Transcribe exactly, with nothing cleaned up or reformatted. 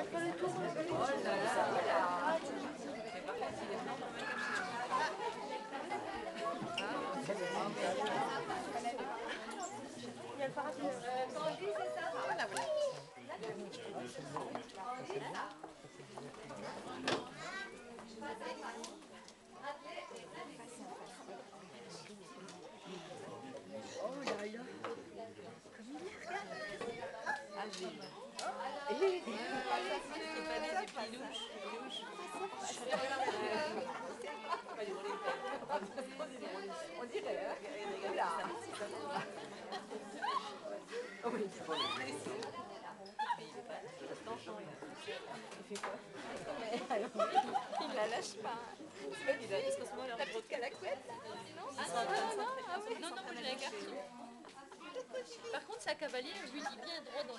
On dirait, hein? Là. Oh oui, c'est bon. Il fait quoi? Il la lâche pas. La petite qu'à la couette, sinon? Ah non, non, non, ah oui. Non, non, moi j'ai la carte. Par contre, sa cavalier, je lui dis bien droit dans